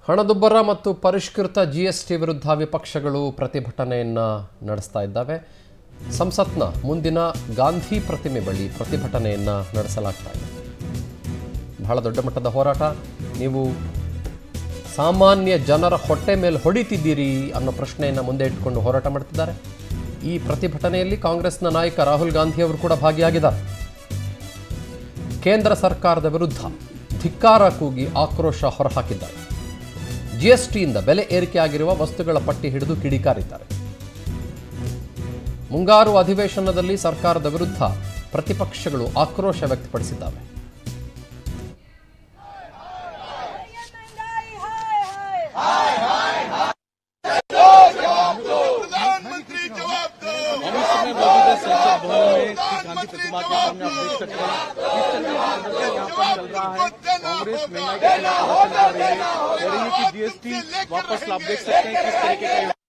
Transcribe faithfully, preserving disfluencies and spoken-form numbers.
ಹಣದುಬ್ಬರ ಮತ್ತು ಪರಿಷ್ಕೃತ ಜಿಎಸ್ಟಿ ವಿರುದ್ಧ ವಿಪಕ್ಷಗಳು ಪ್ರತಿಭಟನೆಯನ್ನು ನಡೆಸ್ತಾ ಇದ್ದಾವೆ. ಸಂಸತ್ನ ಮುಂದಿನ ಗಾಂಧಿ ಪ್ರತಿಮೆ ಬಳಿ ಪ್ರತಿಭಟನೆಯನ್ನು ನಡೆಸಲಾಗ್ತಾ ಇದೆ. ಬಹಳ ದೊಡ್ಡ ಮಟ್ಟದ ಹೋರಾಟ. ನೀವು ಸಾಮಾನ್ಯ ಜನರ ಹೊಟ್ಟೆ ಮೇಲೆ ಹೊಡಿತಿದ್ದೀರಿ ಅನ್ನೋ ಪ್ರಶ್ನೆಯನ್ನು ಮುಂದೆ ಇಟ್ಟುಕೊಂಡು ಹೋರಾಟ ಮಾಡ್ತಿದ್ದಾರೆ. ಈ ಪ್ರತಿಭಟನೆಯಲ್ಲಿ ಕಾಂಗ್ರೆಸ್ನ ನಾಯಕ ರಾಹುಲ್ ಗಾಂಧಿ ಅವರು ಕೂಡ ಭಾಗಿಯಾಗಿದ್ದಾರೆ. ಕೇಂದ್ರ ಸರ್ಕಾರದ ವಿರುದ್ಧ ಧಿಕ್ಕಾರ ಕೂಗಿ ಆಕ್ರೋಶ ಹೊರಹಾಕಿದ್ದಾರೆ. ಜಿಎಸ್ಟಿಯಿಂದ ಬೆಲೆ ಏರಿಕೆಯಾಗಿರುವ ವಸ್ತುಗಳ ಪಟ್ಟಿ ಹಿಡಿದು ಕಿಡಿಕಾರಿದ್ದಾರೆ. ಮುಂಗಾರು ಅಧಿವೇಶನದಲ್ಲಿ ಸರ್ಕಾರದ ವಿರುದ್ಧ ಪ್ರತಿಪಕ್ಷಗಳು ಆಕ್ರೋಶ ವ್ಯಕ್ತಪಡಿಸಿದ್ದಾವೆ. कांग्रेस महंगाई के खिलाफ चल रही है, जीएसटी वापस आप देख सकते हैं किस तरीके का